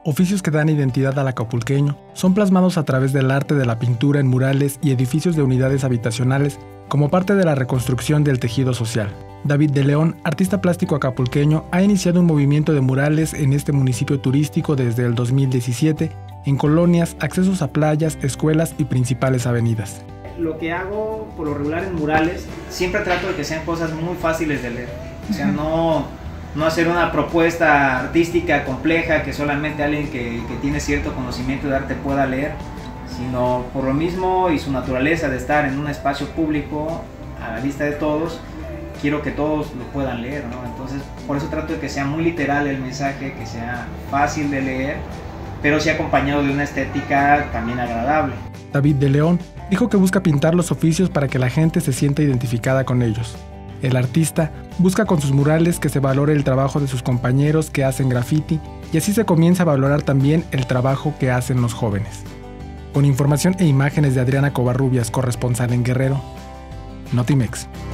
oficios que dan identidad al acapulqueño, son plasmados a través del arte de la pintura en murales y edificios de unidades habitacionales como parte de la reconstrucción del tejido social. David de León, artista plástico acapulqueño, ha iniciado un movimiento de murales en este municipio turístico desde el 2017, en colonias, accesos a playas, escuelas y principales avenidas. Lo que hago por lo regular en murales, siempre trato de que sean cosas muy fáciles de leer. O sea, no hacer una propuesta artística compleja que solamente alguien que tiene cierto conocimiento de arte pueda leer, sino por lo mismo y su naturaleza de estar en un espacio público a la vista de todos, quiero que todos lo puedan leer, ¿no? Entonces, por eso trato de que sea muy literal el mensaje, que sea fácil de leer, pero sí acompañado de una estética también agradable. David de León dijo que busca pintar los oficios para que la gente se sienta identificada con ellos. El artista busca con sus murales que se valore el trabajo de sus compañeros que hacen graffiti y así se comienza a valorar también el trabajo que hacen los jóvenes. Con información e imágenes de Adriana Covarrubias, corresponsal en Guerrero, Notimex.